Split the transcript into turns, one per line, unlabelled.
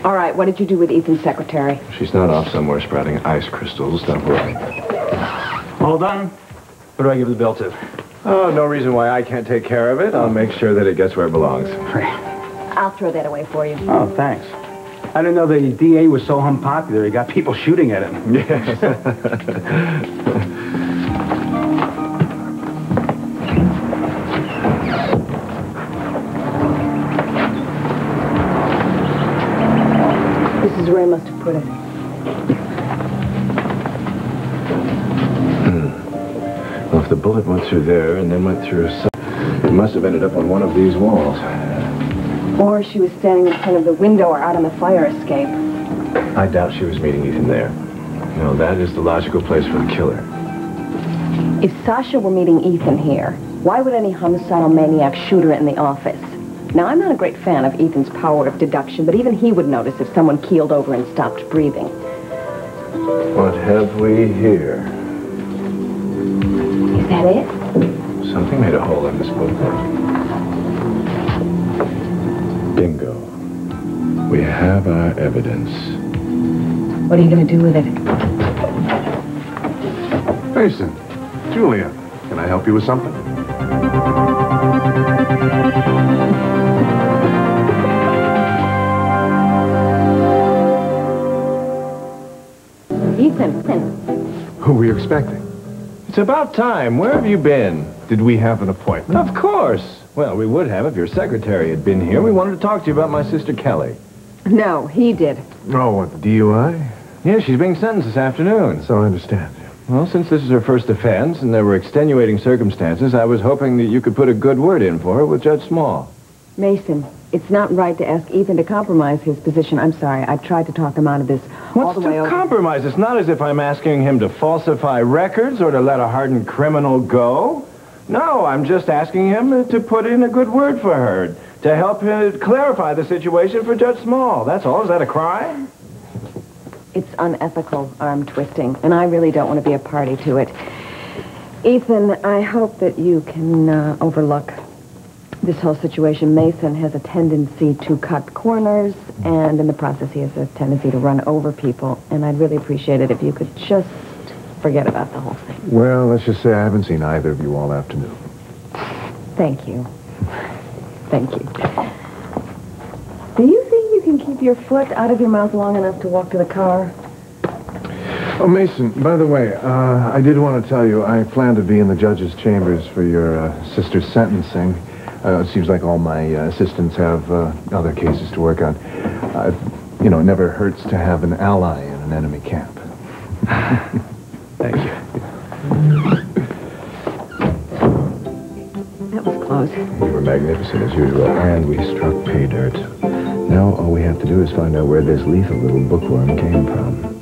All right, what did you do with Ethan's secretary?
She's not off somewhere sprouting ice crystals. Don't worry.
All done? What do I give the bill to?
Oh, no reason why I can't take care of it. I'll make sure that it gets where it belongs.
I'll throw that away for you.
Oh, thanks. I didn't know the DA was so unpopular. He got people shooting at him.
Yes.
This is where I must have put it.
Well, if the bullet went through there and then went through it must have ended up on one of these walls.
Or she was standing in front of the window or out on the fire escape.
I doubt she was meeting Ethan there. No, that is the logical place for the killer.
If Sasha were meeting Ethan here, why would any homicidal maniac shoot her in the office? Now, I'm not a great fan of Ethan's power of deduction, but even he would notice if someone keeled over and stopped breathing.
What have we here?
Is that it?
Something made a hole in this book. Bingo. We have our evidence.
What are you going to do with it?
Mason, Julia, can I help you with something?
Ethan.
Who were you expecting?
It's about time. Where have you been?
Did we have an appointment?
Of course. Well, we would have if your secretary had been here. We wanted to talk to you about my sister Kelly.
No, he did.
Oh, what, the DUI?
Yeah, she's being sentenced this afternoon.
So I understand.
Well, since this is her first offense and there were extenuating circumstances, I was hoping that you could put a good word in for her with Judge Small.
Mason, it's not right to ask Ethan to compromise his position. I'm sorry. I tried to talk him out of this all
What's
the way
to
over.
compromise? It's not as if I'm asking him to falsify records or to let a hardened criminal go. No, I'm just asking him to put in a good word for her, to help clarify the situation for Judge Small. That's all. Is that a crime?
It's unethical arm twisting, and I really don't want to be a party to it. Ethan, I hope that you can overlook this whole situation. Mason has a tendency to cut corners, and in the process he has a tendency to run over people, and I'd really appreciate it if you could just forget about the whole thing.
Well, let's just say I haven't seen either of you all afternoon.
Thank you. Thank you. Do you think you can keep your foot out of your mouth long enough to walk to the car?
Oh, Mason, by the way, I did want to tell you I plan to be in the judge's chambers for your sister's sentencing. It seems like all my assistants have other cases to work on. You know, it never hurts to have an ally in an enemy camp.
Thank you.
That was close.
You were magnificent as usual, and we struck pay dirt. Now all we have to do is find out where this lethal little bookworm came from.